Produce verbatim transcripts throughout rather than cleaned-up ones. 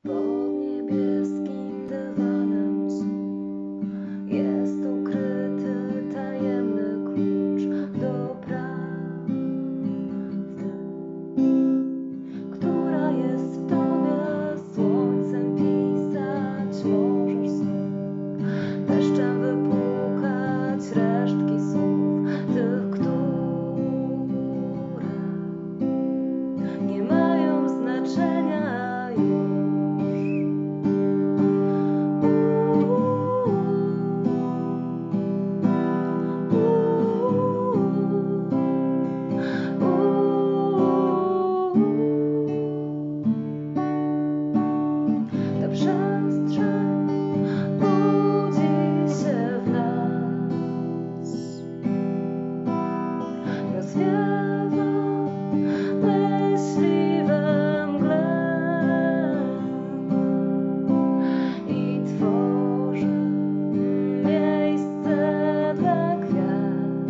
Pod niebieskim dywanem snu jest ukryty tajemny klucz do prawdy, która jest w tobie. Słońcem pisać możesz znów, deszczem wypłukać resztki słów, tych, które nie mają znaczenia. Ta przestrzeń budzi się w nas, rozwiewa myśli we mgle i tworzy miejsce dla gwiazd,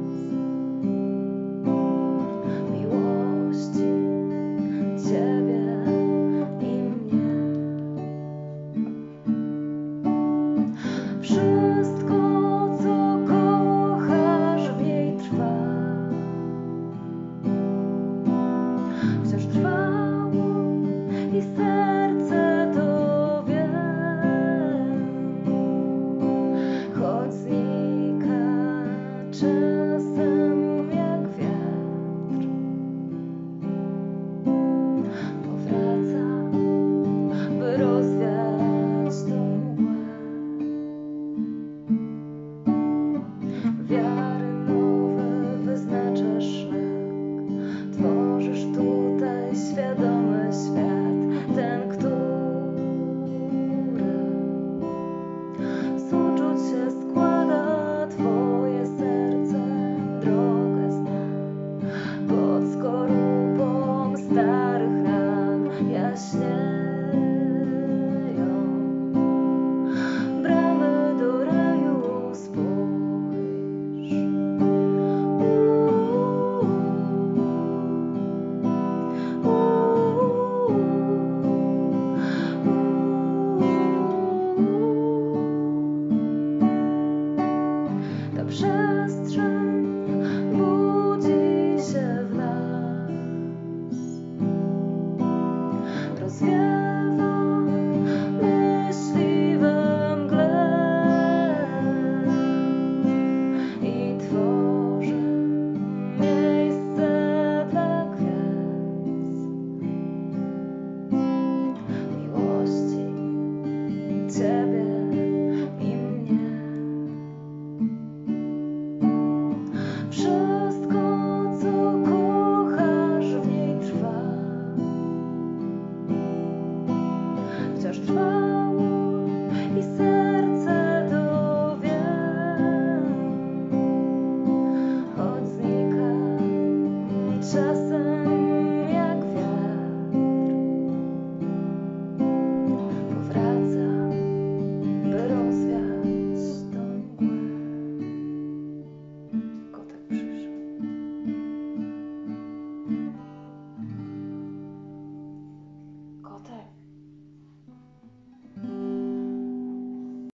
miłości Ciebie i mnie. Wszystko, co kochasz, w niej trwa, wciąż trwało i serce to wie, choć znika czasem jak wiatr, powraca, by rozwiać tą mgłę. Wiary nowe wyznaczasz szlak, tworzysz tutaj świadomy świat, ten, który z uczuć się składa. Twoje serce drogę zna, pod skorupą starych ran jaśnie.